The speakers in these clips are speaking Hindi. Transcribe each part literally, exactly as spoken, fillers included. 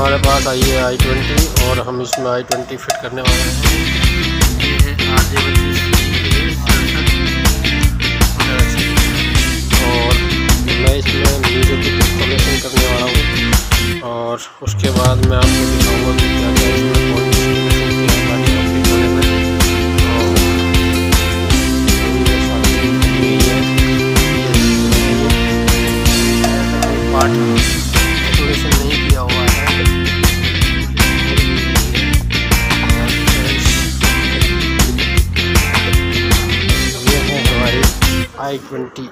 हमारे पास आई है आई ट्वेंटी और हम इसमें आई ट्वेंटी फिट करने वाले हैं। ये है आर जे और मैं इसमें मीजो की इंस्टॉलेशन करने वाला हूँ और उसके बाद मैं आपको दिखाऊंगा कि क्या क्या इसमें कौन सी इंस्टॉलेशन कंप्लीट होने में। पार्ट इंस्टॉलेशन नहीं किया हुआ है। ये है हमारी आई ट्वेंटी।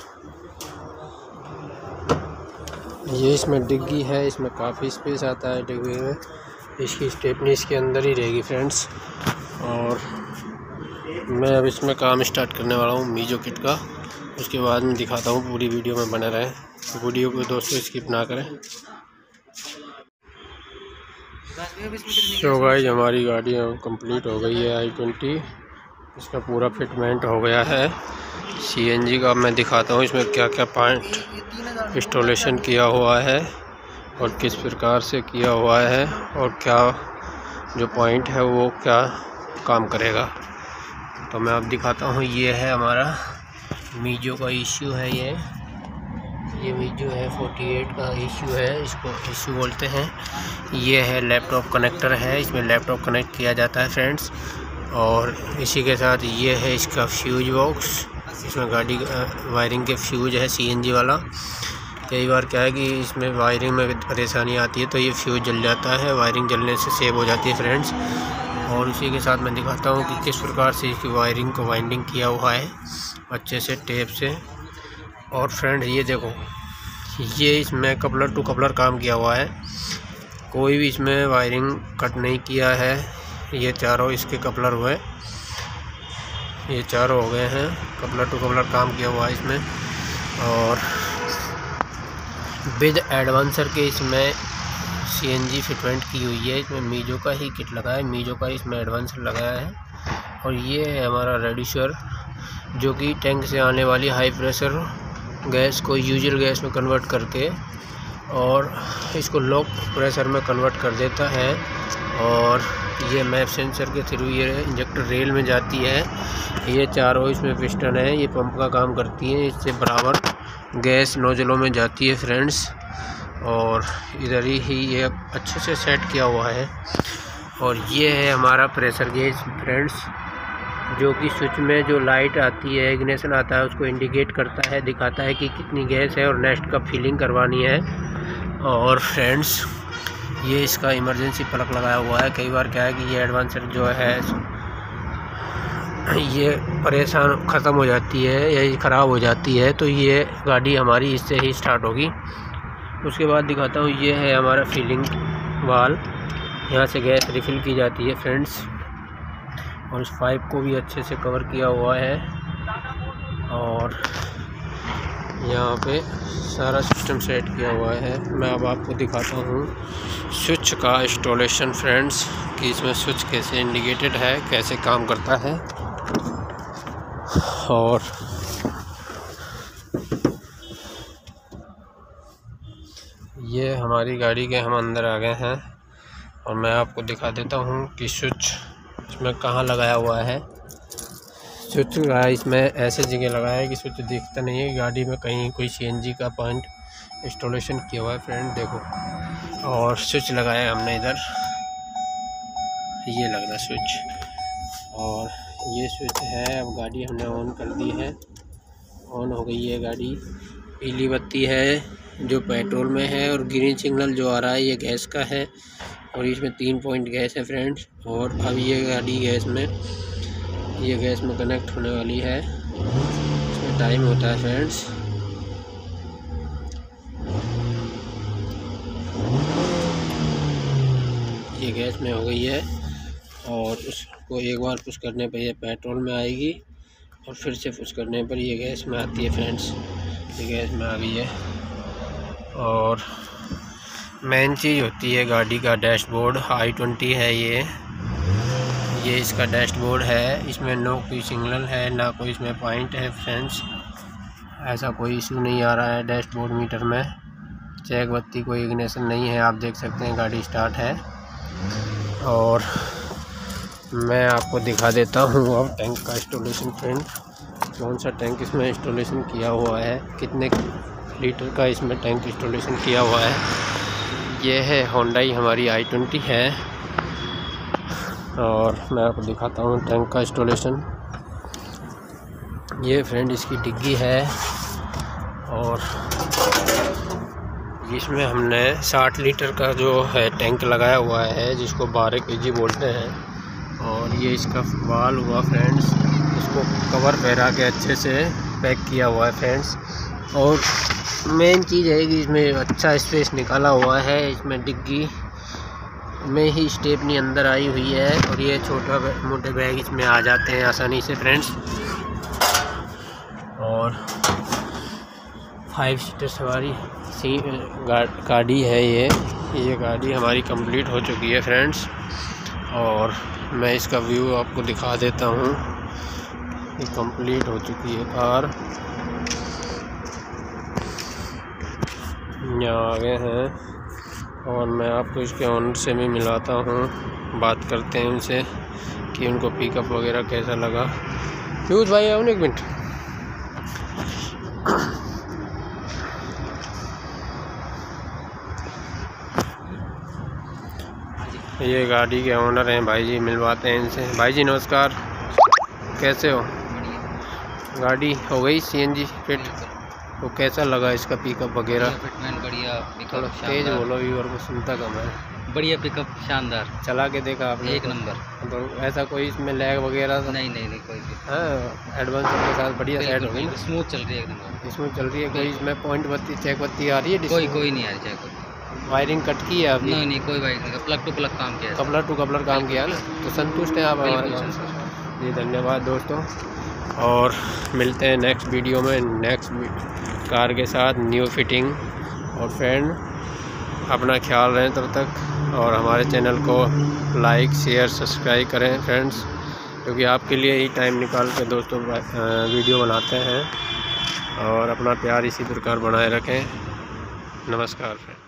ये इसमें डिग्गी है, इसमें काफ़ी स्पेस आता है डिग्गी में। इसकी स्टेपनी इसके अंदर ही रहेगी फ्रेंड्स। और मैं अब इसमें काम स्टार्ट करने वाला हूँ मीजो किट का। उसके बाद में दिखाता हूँ, पूरी वीडियो में बने रहें। वीडियो को दोस्तों स्किप ना करें। सो गाइस हमारी गाड़ी कंप्लीट हो गई है आई ट्वेंटी। इसका पूरा फिटमेंट हो गया है सीएनजी का। मैं दिखाता हूँ इसमें क्या क्या पॉइंट इंस्टॉलेशन किया हुआ है और किस प्रकार से किया हुआ है और क्या जो पॉइंट है वो क्या काम करेगा। तो मैं अब दिखाता हूँ। ये है हमारा मीजो का इश्यू है। ये ये मीजो है अड़तालीस का इश्यू है, इसको इश्यू बोलते हैं। ये है लैपटॉप कनेक्टर है, इसमें लैपटॉप कनेक्ट किया जाता है फ्रेंड्स। और इसी के साथ ये है इसका फ्यूज बॉक्स। इसमें गाड़ी वायरिंग के फ्यूज है सीएनजी वाला। कई बार क्या है कि इसमें वायरिंग में परेशानी आती है तो ये फ्यूज जल जाता है, वायरिंग जलने से सेव हो जाती है फ्रेंड्स। और उसी के साथ मैं दिखाता हूँ कि किस प्रकार से इसकी वायरिंग को वाइंडिंग किया हुआ है अच्छे से टेप से। और फ्रेंड ये देखो, ये इसमें कपलर टू कपलर काम किया हुआ है, कोई भी इसमें वायरिंग कट नहीं किया है। ये चारों इसके कपलर हुए, ये चारों हो गए हैं, कपलर टू कपलर काम किया हुआ है इसमें। और विद एडवांसर के इसमें सीएनजी फिटमेंट की हुई है। इसमें मीजो का ही किट लगा है, मीजो का इसमें एडवांसर लगाया है। और ये है हमारा रेड्यूसर, जो कि टैंक से आने वाली हाई प्रेशर गैस को यूजुअल गैस में कन्वर्ट करके और इसको लो प्रेशर में कन्वर्ट कर देता है। और ये मैप सेंसर के थ्रू ये इंजेक्टर रेल में जाती है। ये चारों इसमें पिस्टन है, ये पंप का काम करती है, इससे बराबर गैस नोजलों में जाती है फ्रेंड्स। और इधर ही ये अच्छे से सेट किया हुआ है। और ये है हमारा प्रेशर गेज फ्रेंड्स, जो कि स्विच में जो लाइट आती है, इग्निशन आता है, उसको इंडिकेट करता है, दिखाता है कि कितनी गैस है और नेक्स्ट कब फिलिंग करवानी है। और फ्रेंड्स ये इसका इमरजेंसी प्लग लगाया हुआ है। कई बार क्या है कि ये एडवांसर जो है ये परेशान ख़त्म हो जाती है या ये ख़राब हो जाती है, तो ये गाड़ी हमारी इससे ही स्टार्ट होगी। उसके बाद दिखाता हूँ, ये है हमारा फिलिंग वाल, यहाँ से गैस रिफ़िल की जाती है फ्रेंड्स। और इस पाइप को भी अच्छे से कवर किया हुआ है। और यहाँ पे सारा सिस्टम सेट किया हुआ है। मैं अब आपको दिखाता हूँ स्विच का इंस्टॉलेशन फ्रेंड्स, कि इसमें स्विच कैसे इंडिकेटेड है, कैसे काम करता है। और ये हमारी गाड़ी के हम अंदर आ गए हैं और मैं आपको दिखा देता हूँ कि स्विच इसमें कहाँ लगाया हुआ है। स्विच इसमें ऐसे जगह लगाया है कि स्विच दिखता नहीं है गाड़ी में, कहीं कोई सीएनजी का पॉइंट इंस्टॉलेशन किया हुआ है फ्रेंड देखो। और स्विच लगाया है हमने इधर, ये लग रहा स्विच। और ये स्विच है, अब गाड़ी हमने ऑन कर दी है, ऑन हो गई है गाड़ी। पीली बत्ती है जो पेट्रोल में है और ग्रीन सिग्नल जो आ रहा है ये गैस का है। और इसमें तीन पॉइंट गैस है फ्रेंड्स। और अब ये गाड़ी गैस में ये गैस में कनेक्ट होने वाली है। इसमें टाइम होता है फ्रेंड्स। ये गैस में हो गई है और उसको एक बार पुश करने पर ये पेट्रोल में आएगी और फिर से पुश करने पर ये गैस में आती है फ्रेंड्स। ये गैस में आ गई है। और मेन चीज़ होती है गाड़ी का डैशबोर्ड। आई ट्वेंटी है ये ये इसका डैशबोर्ड है। इसमें नो कोई सिग्नल है, ना कोई इसमें पॉइंट है फ्रेंड्स। ऐसा कोई इशू नहीं आ रहा है डैशबोर्ड मीटर में। चेक बत्ती, कोई इग्निशन नहीं है। आप देख सकते हैं गाड़ी स्टार्ट है। और मैं आपको दिखा देता हूँ अब टैंक का इंस्टॉलेशन फ्रेंड, कौन सा टैंक इसमें इंस्टॉलेशन किया हुआ है, कितने लीटर का इसमें टैंक इंस्टॉलेशन किया हुआ है। ये है होंडाई हमारी आई ट्वेंटी है। और मैं आपको दिखाता हूँ टैंक का इंस्टॉलेशन। ये फ्रेंड इसकी डिग्गी है और इसमें हमने साठ लीटर का जो है टैंक लगाया हुआ है, जिसको बारह केजी बोलते हैं। और ये इसका वाल हुआ फ्रेंड्स, इसको कवर पहरा के अच्छे से पैक किया हुआ है फ्रेंड्स। और मेन चीज़ है कि इसमें अच्छा स्पेस निकाला हुआ है। इसमें डिग्गी में ही स्टेपनी अंदर आई हुई है और ये छोटा मोटे बैग इसमें आ जाते हैं आसानी से फ्रेंड्स। और फाइव सीटर सवारी सी गाड़ी है ये ये गाड़ी हमारी कंप्लीट हो चुकी है फ्रेंड्स। और मैं इसका व्यू आपको दिखा देता हूँ। ये कंप्लीट हो चुकी है कार। यहाँ आ गए हैं और मैं आपको इसके ओनर से भी मिलाता हूँ, बात करते हैं उनसे कि उनको पिकअप वगैरह कैसा लगा। फ्यूज भाई आओ एक मिनट। ये गाड़ी के ओनर हैं भाई जी, मिलवाते हैं इनसे। भाई जी नमस्कार, कैसे हो? गाड़ी हो गई सीएनजी फिट, तो कैसा लगा इसका पिकअप वगैरह? फिटमेंट बढ़िया, पिकअप तेज बोलो, व्यूअर को सुनता कम है। बढ़िया पिकअप, शानदार। चला के देखा आपने? एक नंबर। तो ऐसा कोई इसमें लैग वगैरह तो नहीं नहीं नहीं कोई भी। हाँ, एडवांस के साथ बढ़िया सेट हो गई, स्मूथ चल रही है एक नंबर। इसमें चल रही है। कोई इसमें पॉइंट बत्ती चेक बत्ती आ रही है? कोई कोई नहीं आ रही चेक। वायरिंग कट की है आपने? नहीं नहीं कोई वायरिंग नहीं, प्लग टू प्लग काम किया है। कपलर टू कपलर काम किया ना, तो संतुष्ट हैं आप हमारे काम से? जी धन्यवाद दोस्तों, और मिलते हैं नेक्स्ट वीडियो में नेक्स्ट कार के साथ न्यू फिटिंग। और फ्रेंड अपना ख्याल रखें तब तक, और हमारे चैनल को लाइक शेयर सब्सक्राइब करें फ्रेंड्स, क्योंकि आपके लिए ही टाइम निकाल के दोस्तों वीडियो बनाते हैं। और अपना प्यार इसी प्रकार बनाए रखें। नमस्कार फ्रेंड।